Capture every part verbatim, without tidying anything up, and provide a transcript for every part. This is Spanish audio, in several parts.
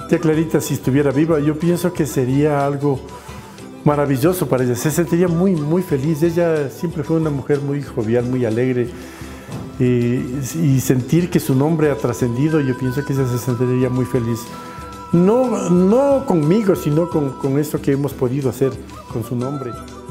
Tía Clarita, si estuviera viva, yo pienso que sería algo maravilloso para ella. Se sentiría muy, muy feliz. Ella siempre fue una mujer muy jovial, muy alegre. Y, y sentir que su nombre ha trascendido, yo pienso que ella se sentiría muy feliz. No, no conmigo, sino con, con esto que hemos podido hacer con su nombre.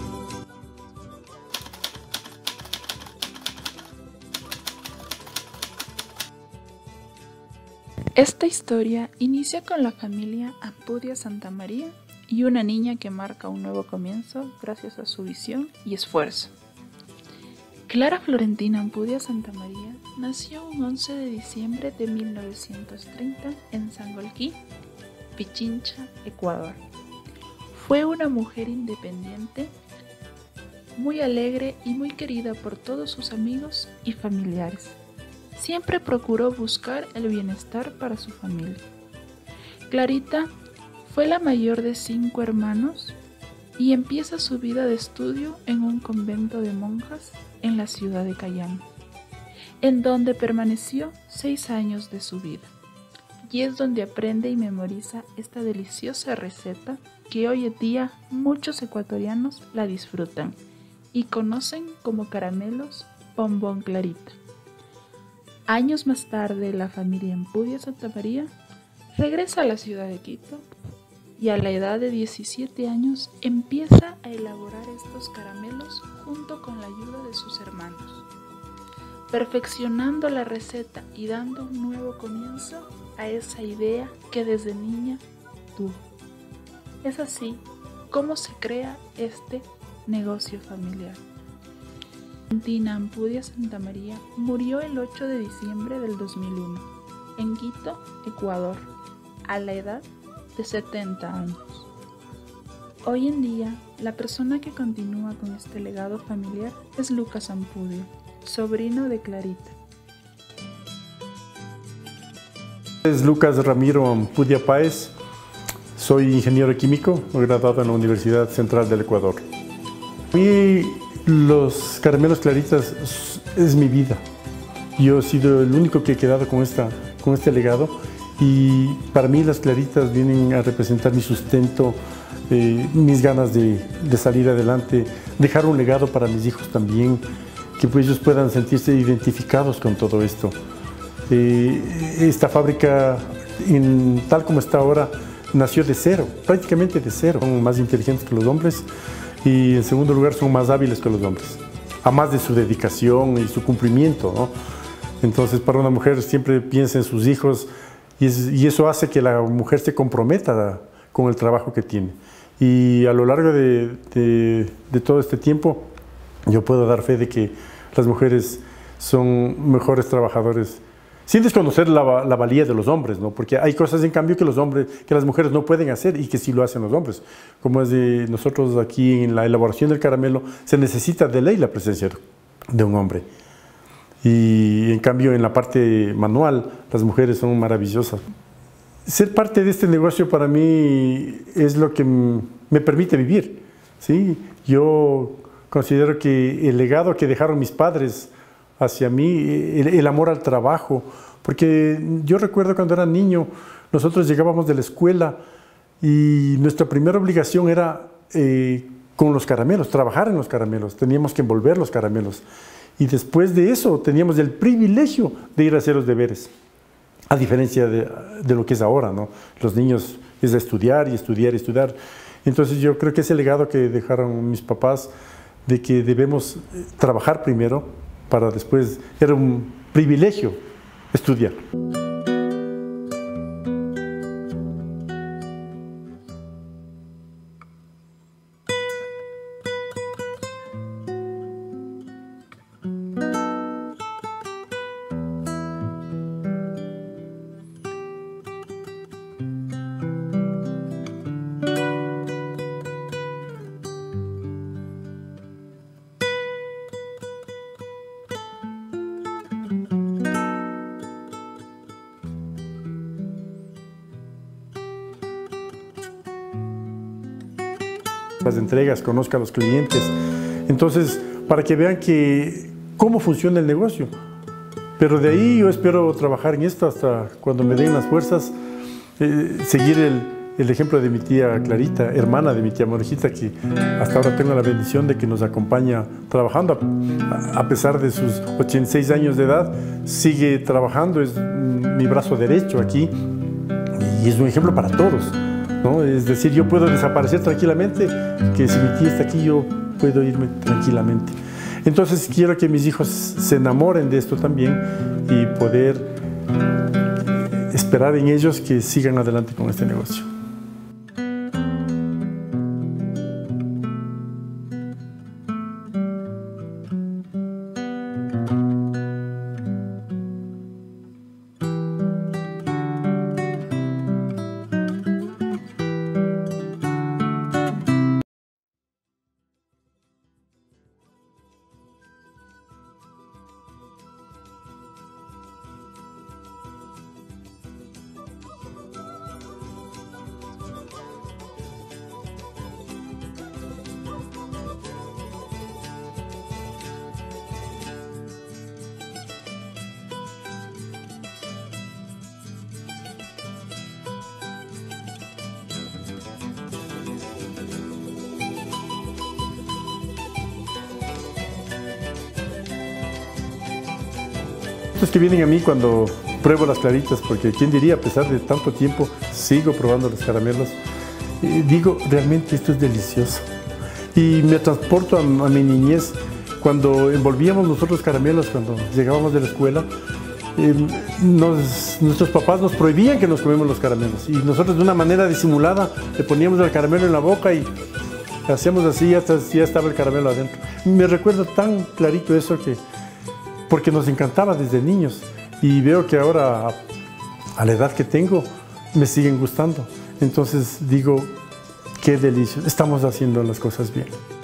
Esta historia inicia con la familia Ampudia Santamaría y una niña que marca un nuevo comienzo gracias a su visión y esfuerzo. Clara Florentina Ampudia Santamaría nació un once de diciembre de mil novecientos treinta en Sangolquí, Pichincha, Ecuador. Fue una mujer independiente, muy alegre y muy querida por todos sus amigos y familiares. Siempre procuró buscar el bienestar para su familia. Clarita fue la mayor de cinco hermanos y empieza su vida de estudio en un convento de monjas en la ciudad de Cayán, en donde permaneció seis años de su vida. Y es donde aprende y memoriza esta deliciosa receta que hoy en día muchos ecuatorianos la disfrutan y conocen como caramelos Bombón Clarita. Años más tarde, la familia Ampudia Santamaría regresa a la ciudad de Quito y a la edad de diecisiete años empieza a elaborar estos caramelos junto con la ayuda de sus hermanos, perfeccionando la receta y dando un nuevo comienzo a esa idea que desde niña tuvo. Es así como se crea este negocio familiar. Florentina Ampudia Santamaría murió el ocho de diciembre del dos mil uno en Quito, Ecuador, a la edad de setenta años. Hoy en día, la persona que continúa con este legado familiar es Lucas Ampudia, sobrino de Clarita. Es Lucas Ramiro Ampudia Páez, soy ingeniero químico, graduado en la Universidad Central del Ecuador. Y los caramelos Claritas es mi vida. Yo he sido el único que he quedado con, esta, con este legado y para mí las Claritas vienen a representar mi sustento, eh, mis ganas de, de salir adelante, dejar un legado para mis hijos también, que pues ellos puedan sentirse identificados con todo esto. Eh, esta fábrica, en, tal como está ahora, nació de cero, prácticamente de cero. Son más inteligentes que los hombres. Y en segundo lugar son más hábiles que los hombres, a más de su dedicación y su cumplimiento, ¿no? Entonces para una mujer siempre piensa en sus hijos y, es, y eso hace que la mujer se comprometa con el trabajo que tiene. Y a lo largo de, de, de todo este tiempo yo puedo dar fe de que las mujeres son mejores trabajadores, sin desconocer la, la valía de los hombres, ¿no? Porque hay cosas en cambio que los hombres, que las mujeres no pueden hacer y que sí lo hacen los hombres. Como es de nosotros aquí en la elaboración del caramelo, se necesita de ley la presencia de un hombre. Y en cambio en la parte manual, las mujeres son maravillosas. Ser parte de este negocio para mí es lo que me permite vivir, ¿sí? Yo considero que el legado que dejaron mis padres hacia mí, el, el amor al trabajo, porque yo recuerdo cuando era niño, nosotros llegábamos de la escuela y nuestra primera obligación era eh, con los caramelos, trabajar en los caramelos, teníamos que envolver los caramelos y después de eso teníamos el privilegio de ir a hacer los deberes, a diferencia de, de lo que es ahora, ¿no? Los niños es a estudiar y estudiar y estudiar. Entonces yo creo que ese legado que dejaron mis papás de que debemos trabajar primero para después, era un privilegio estudiar. Las entregas, conozca a los clientes, entonces para que vean que cómo funciona el negocio. Pero de ahí yo espero trabajar en esto hasta cuando me den las fuerzas eh, seguir el, el ejemplo de mi tía Clarita, hermana de mi tía Morijita, que hasta ahora tengo la bendición de que nos acompaña trabajando, a, a pesar de sus ochenta y seis años de edad, sigue trabajando, es mi brazo derecho aquí y es un ejemplo para todos, ¿no? Es decir, yo puedo desaparecer tranquilamente, que si mi tía está aquí yo puedo irme tranquilamente. Entonces quiero que mis hijos se enamoren de esto también y poder esperar en ellos que sigan adelante con este negocio. Los que vienen a mí cuando pruebo las claritas, porque quién diría, a pesar de tanto tiempo, sigo probando los caramelos, eh, digo, realmente esto es delicioso. Y me transporto a, a mi niñez, cuando envolvíamos nosotros caramelos, cuando llegábamos de la escuela, eh, nos, nuestros papás nos prohibían que nos comemos los caramelos. Y nosotros de una manera disimulada le poníamos el caramelo en la boca y hacíamos así, hasta ya estaba el caramelo adentro. Me recuerdo tan clarito eso que... porque nos encantaba desde niños y veo que ahora, a la edad que tengo, me siguen gustando. Entonces digo, qué delicia, estamos haciendo las cosas bien.